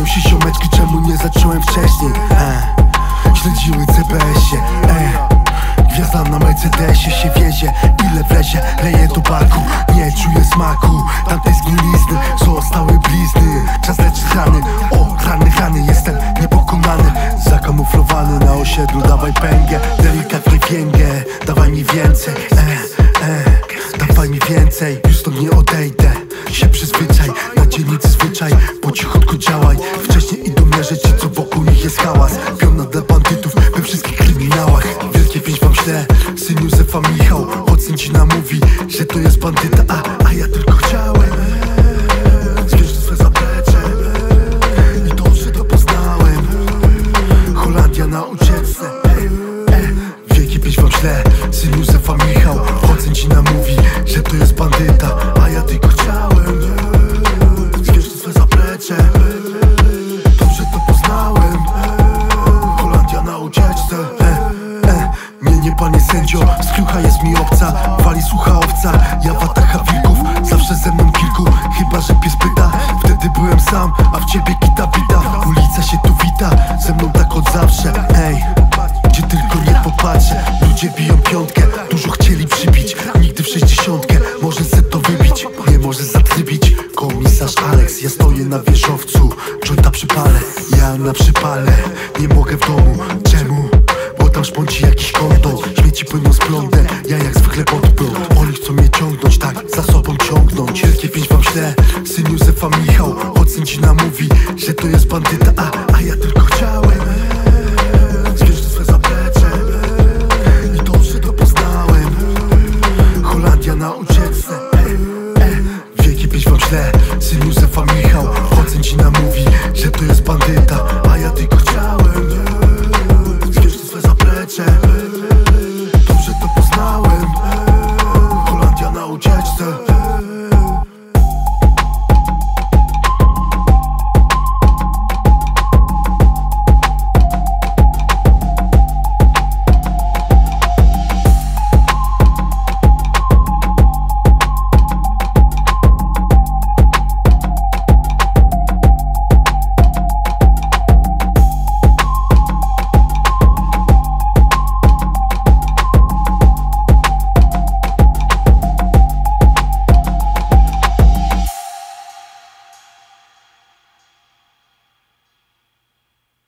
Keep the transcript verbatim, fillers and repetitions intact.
Pytają się ziomeczki, czemu nie zacząłem wcześniej. e. Śledziły C B S-ie, e. Gwiazda na Mercedesie się wiezie, ile wlezie, leje do barku. Nie czuję smaku tamtej zgnilizny, zostały blizny. Czas leczyć rany, o rany, rany. Jestem niepokonany, zakamuflowany na osiedlu. Dawaj pęgę, delikatnie więgę, dawaj mi więcej, e, e, dawaj mi więcej. Już to nie odejdę, się przyzwyczaj. Na dzielnicy zwyczaj, po cichutku działaj. Wcześniej idą mierzyć ci, co wokół nich jest hałas. Piona dla bandytów we wszystkich kryminałach. Wielkie pięć wam ślę, syn Józefa Michał. Ocen ci namówi, że to jest bandyta, a, a ja tylko chciałem zwierzyć swe zaplecze i dobrze to poznałem. Holandia na ucieczce, e, e. Wielkie pięć wam ślę, syn Józefa Michał. Ocen ci namówi, że to jest bandyta, a ja tylko chciałem zwierzyć swe zaplecze. Dobrze to poznałem. Holandia na ucieczce, e, e. Nie, nie panie sędzio, skrucha jest mi obca. Wali słucha owca, ja watacha wilków. Zawsze ze mną kilku, chyba że pies pyta. Wtedy byłem sam, a w ciebie kita wita. Ulica się tu wita, ze mną tak od zawsze. Ej, gdzie tylko nie popatrzę, ludzie biją piątkę. Dużo chcieli przybić, nigdy w sześćdziesiątkę. Może se to wybić, nie może zatrybić. Komisarz Alex, ja stoję na wieżowcu. Jointa przypalę, ja na przypale. Nie mogę w domu, czemu? Bo tam szponci jakiś konto. Śmieci płyną z prądem, ja jak zwykle pod